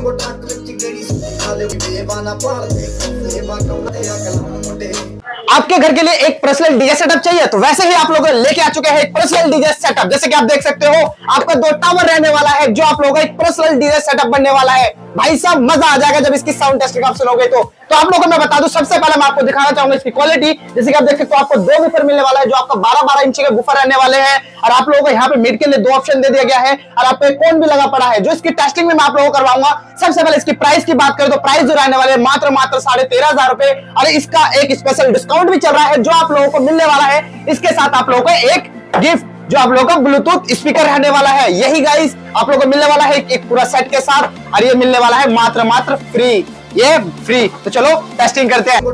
आपके घर के लिए एक पर्सनल डीजे सेटअप चाहिए तो वैसे ही आप लोग लेके आ चुके हैं एक पर्सनल डीजे सेटअप। जैसे कि आप देख सकते हो आपका 2 टावर रहने वाला है जो आप लोगों का एक पर्सनल डीजे सेटअप बनने वाला है। भाई साहब मजा आ जाएगा जब इसकी साउंड टेस्टिंग आप सुनोगे तो आप लोगों को मैं बता दूं, सबसे पहले मैं आपको दिखाना चाहूंगा इसकी क्वालिटी। जैसे कि आप देख सकते हो आपको 2 वूफर मिलने वाला है जो आपका 12-12 इंच के वूफर रहने वाले हैं और आप लोगों को यहाँ पे मिड के लिए 2 ऑप्शन दे दिया गया है और आपको एक कोन भी लगा पड़ा है जो इसकी टेस्टिंग में मैं आप लोगों को करवाऊंगा। सबसे पहले इसकी प्राइस की बात करें तो प्राइस जो रहने वाले मात्र 13,500 रुपए और इसका एक स्पेशल डिस्काउंट भी चल रहा है जो आप लोगों को मिलने वाला है। इसके साथ आप लोगों को एक गिफ्ट जो आप लोगों का ब्लूटूथ स्पीकर रहने वाला है। यही गाइस आप लोगों को मिलने वाला है एक पूरा सेट के साथ और ये मिलने वाला है मात्र फ्री, ये फ्री। तो चलो टेस्टिंग करते हैं।